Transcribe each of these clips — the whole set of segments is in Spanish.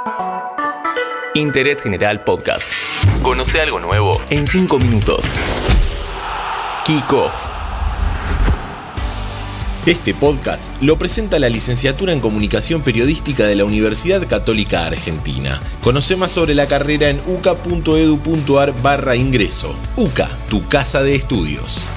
Interés General Podcast. Conoce algo nuevo en 5 minutos. Kick Off. Este podcast lo presenta la Licenciatura en Comunicación Periodística de la Universidad Católica Argentina. Conoce más sobre la carrera en uca.edu.ar/ingreso. UCA, tu casa de estudios.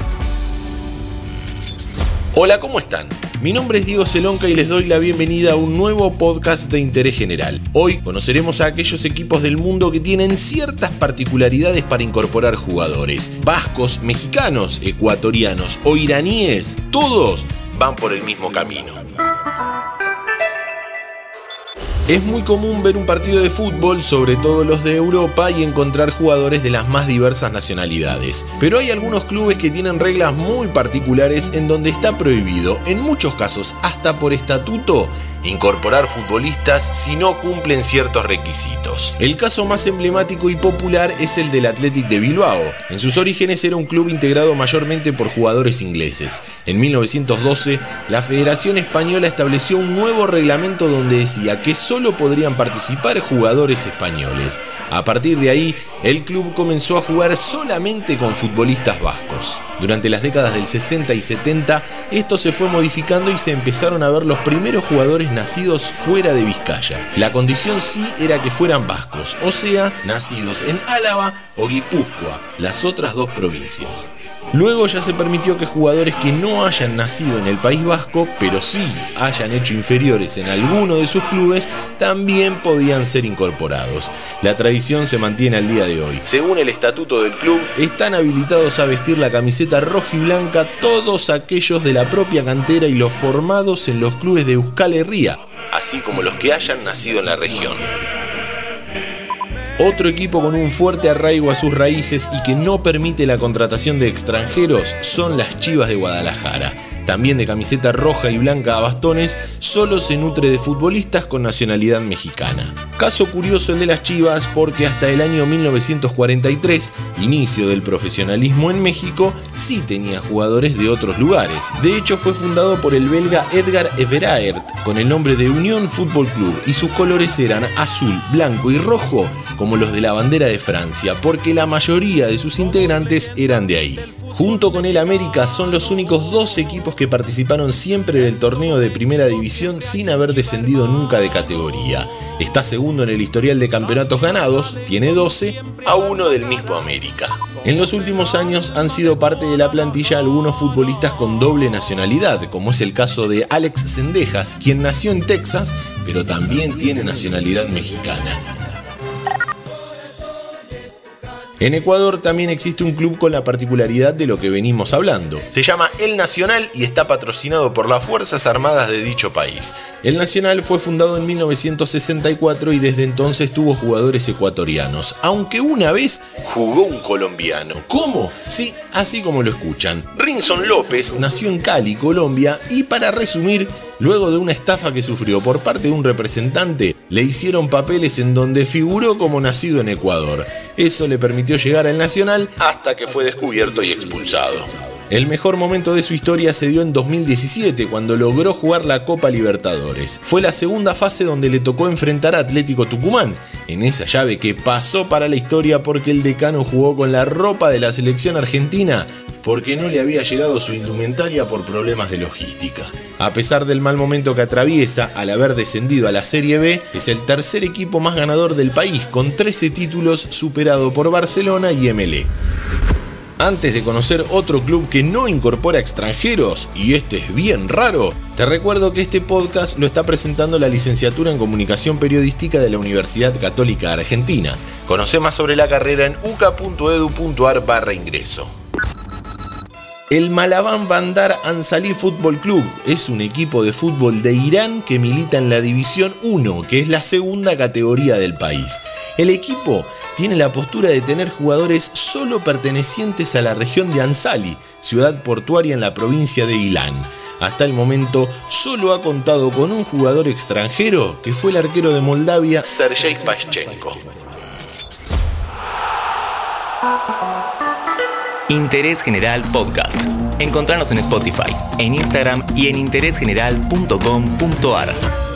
Hola, ¿cómo están? Mi nombre es Diego Celonca y les doy la bienvenida a un nuevo podcast de interés general. Hoy conoceremos a aquellos equipos del mundo que tienen ciertas particularidades para incorporar jugadores. Vascos, mexicanos, ecuatorianos o iraníes, todos van por el mismo camino. Es muy común ver un partido de fútbol, sobre todo los de Europa, y encontrar jugadores de las más diversas nacionalidades. Pero hay algunos clubes que tienen reglas muy particulares en donde está prohibido, en muchos casos hasta por estatuto, incorporar futbolistas si no cumplen ciertos requisitos. El caso más emblemático y popular es el del Athletic de Bilbao. En sus orígenes era un club integrado mayormente por jugadores ingleses. En 1912, la Federación Española estableció un nuevo reglamento donde decía que solo podrían participar jugadores españoles. A partir de ahí, el club comenzó a jugar solamente con futbolistas vascos. Durante las décadas del 60 y 70, esto se fue modificando y se empezaron a ver los primeros jugadores nacidos fuera de Vizcaya. La condición sí era que fueran vascos, o sea, nacidos en Álava o Guipúzcoa, las otras dos provincias. Luego ya se permitió que jugadores que no hayan nacido en el País Vasco, pero sí hayan hecho inferiores en alguno de sus clubes, también podían ser incorporados. La tradición se mantiene al día de hoy. Según el estatuto del club, están habilitados a vestir la camiseta roja y blanca todos aquellos de la propia cantera y los formados en los clubes de Euskal Herria, así como los que hayan nacido en la región. Otro equipo con un fuerte arraigo a sus raíces y que no permite la contratación de extranjeros son las Chivas de Guadalajara. También de camiseta roja y blanca a bastones, solo se nutre de futbolistas con nacionalidad mexicana. Caso curioso el de las Chivas porque hasta el año 1943, inicio del profesionalismo en México, sí tenía jugadores de otros lugares. De hecho, fue fundado por el belga Edgar Everaert con el nombre de Unión Fútbol Club y sus colores eran azul, blanco y rojo como los de la bandera de Francia, porque la mayoría de sus integrantes eran de ahí. Junto con el América son los únicos dos equipos que participaron siempre del torneo de primera división sin haber descendido nunca de categoría. Está segundo en el historial de campeonatos ganados, tiene 12, a uno del mismo América. En los últimos años han sido parte de la plantilla algunos futbolistas con doble nacionalidad, como es el caso de Alex Cendejas, quien nació en Texas, pero también tiene nacionalidad mexicana. En Ecuador también existe un club con la particularidad de lo que venimos hablando. Se llama El Nacional y está patrocinado por las Fuerzas Armadas de dicho país. El Nacional fue fundado en 1964 y desde entonces tuvo jugadores ecuatorianos, aunque una vez jugó un colombiano. ¿Cómo? Sí, así como lo escuchan. Rinson López nació en Cali, Colombia, y para resumir, luego de una estafa que sufrió por parte de un representante, le hicieron papeles en donde figuró como nacido en Ecuador. Eso le permitió llegar al Nacional hasta que fue descubierto y expulsado. El mejor momento de su historia se dio en 2017, cuando logró jugar la Copa Libertadores. Fue la segunda fase donde le tocó enfrentar a Atlético Tucumán, en esa llave que pasó para la historia porque el decano jugó con la ropa de la selección argentina, porque no le había llegado su indumentaria por problemas de logística. A pesar del mal momento que atraviesa, al haber descendido a la Serie B, es el tercer equipo más ganador del país, con 13 títulos, superado por Barcelona y MLE. Antes de conocer otro club que no incorpora extranjeros, y este es bien raro, te recuerdo que este podcast lo está presentando la Licenciatura en Comunicación Periodística de la Universidad Católica Argentina. Conoce más sobre la carrera en uca.edu.ar/ingreso. El Malaban Bandar Anzali Fútbol Club es un equipo de fútbol de Irán que milita en la División 1, que es la segunda categoría del país. El equipo tiene la postura de tener jugadores solo pertenecientes a la región de Anzali, ciudad portuaria en la provincia de Ilán. Hasta el momento solo ha contado con un jugador extranjero, que fue el arquero de Moldavia, Sergei Pashchenko. Interés General Podcast. Encontranos en Spotify, en Instagram y en interésgeneral.com.ar.